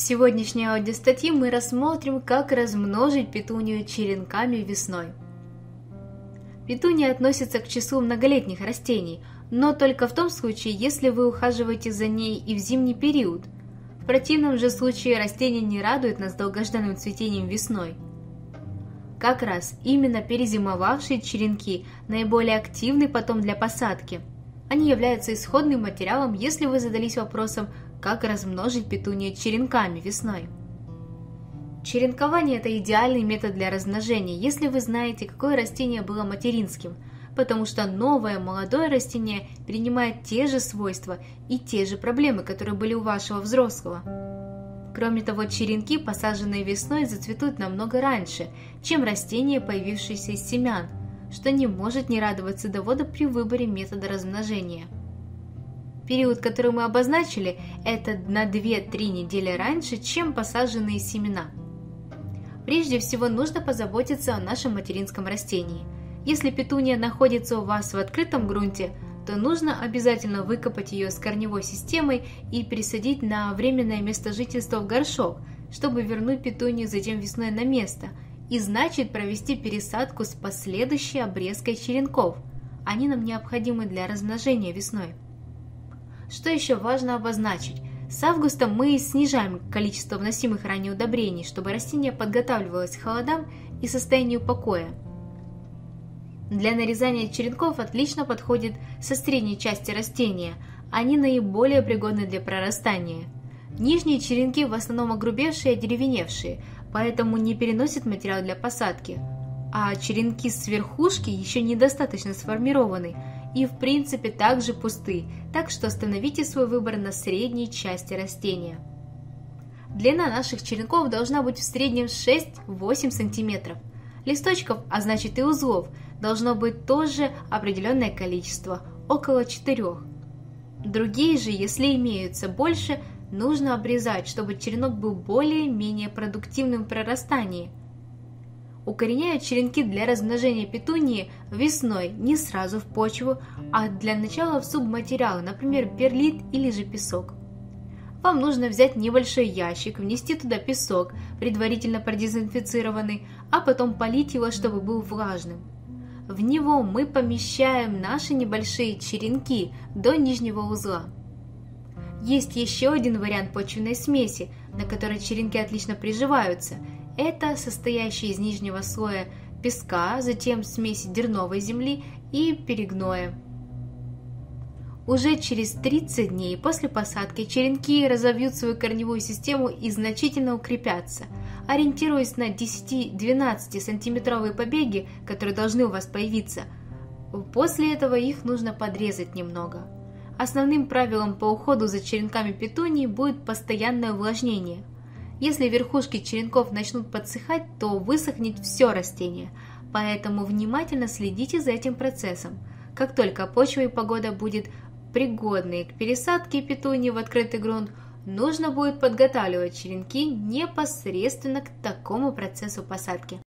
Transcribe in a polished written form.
сегодняшней аудиостатье мы рассмотрим, как размножить петунию черенками весной. Петуния относится к числу многолетних растений, но только в том случае, если вы ухаживаете за ней и в зимний период. В противном же случае растение не радует нас долгожданным цветением весной. Как раз именно перезимовавшие черенки наиболее активны потом для посадки. Они являются исходным материалом, если вы задались вопросом, как размножить петунию черенками весной. Черенкование – это идеальный метод для размножения, если вы знаете, какое растение было материнским, потому что новое молодое растение принимает те же свойства и те же проблемы, которые были у вашего взрослого. Кроме того, черенки, посаженные весной, зацветут намного раньше, чем растения, появившиеся из семян, что не может не радовать садовода при выборе метода размножения. Период, который мы обозначили, это на 2-3 недели раньше, чем посаженные семена. Прежде всего нужно позаботиться о нашем материнском растении. Если петуния находится у вас в открытом грунте, то нужно обязательно выкопать ее с корневой системой и пересадить на временное место жительства в горшок, чтобы вернуть петунию затем весной на место, и значит провести пересадку с последующей обрезкой черенков. Они нам необходимы для размножения весной. Что еще важно обозначить? С августа мы снижаем количество вносимых ранее удобрений, чтобы растение подготавливалось к холодам и состоянию покоя. Для нарезания черенков отлично подходит со средней части растения, они наиболее пригодны для прорастания. Нижние черенки в основном огрубевшие и одеревеневшие, поэтому не переносят материал для посадки, а черенки с верхушки еще недостаточно сформированы и в принципе также пусты, так что остановите свой выбор на средней части растения. Длина наших черенков должна быть в среднем 6-8 см. Листочков, а значит и узлов, должно быть тоже определенное количество, около 4. Другие же, если имеются больше, нужно обрезать, чтобы черенок был более-менее продуктивным в прорастании. Укореняют черенки для размножения петунии весной не сразу в почву, а для начала в субматериалы, например, перлит или же песок. Вам нужно взять небольшой ящик, внести туда песок, предварительно продезинфицированный, а потом полить его, чтобы был влажным. В него мы помещаем наши небольшие черенки до нижнего узла. Есть еще один вариант почвенной смеси, на которой черенки отлично приживаются. Это состоящий из нижнего слоя песка, затем смеси дерновой земли и перегноя. Уже через 30 дней после посадки черенки разовьют свою корневую систему и значительно укрепятся. Ориентируясь на 10-12 сантиметровые побеги, которые должны у вас появиться, после этого их нужно подрезать немного. Основным правилом по уходу за черенками петунии будет постоянное увлажнение. Если верхушки черенков начнут подсыхать, то высохнет все растение, поэтому внимательно следите за этим процессом. Как только почва и погода будет пригодные к пересадке петунии в открытый грунт, нужно будет подготавливать черенки непосредственно к такому процессу посадки.